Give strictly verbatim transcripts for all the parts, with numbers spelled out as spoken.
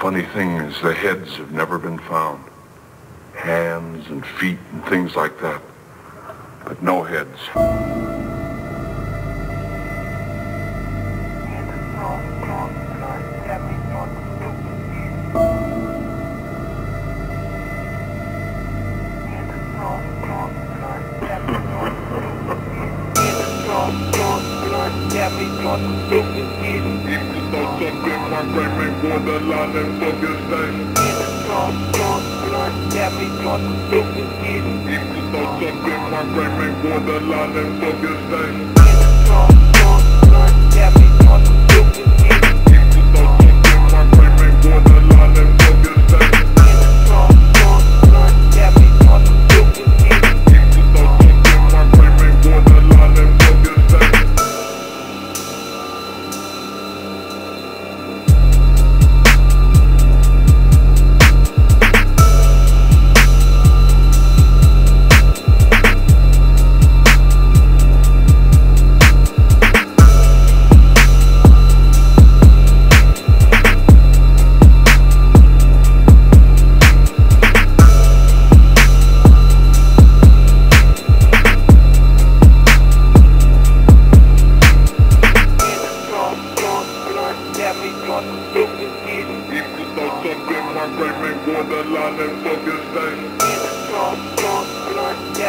funny thing is the heads have never been found. Hands and feet and things like that. But no heads. Borderline and focus thing. Even though something my brain make borderline and focus thing. Borderline and focus thing.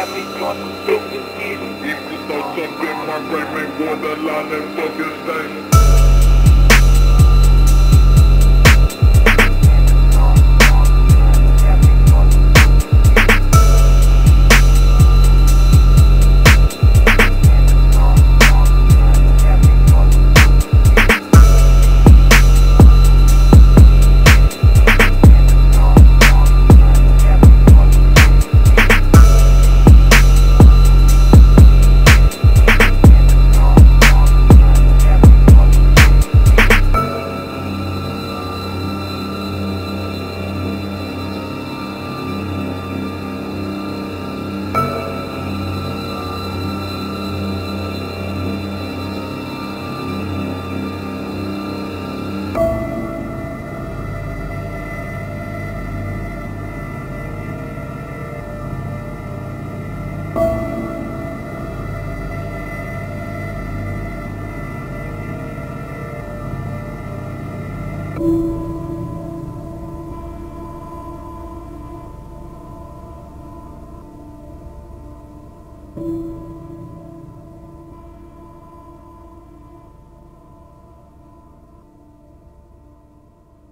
Even though something my brain make borderline and focus thing.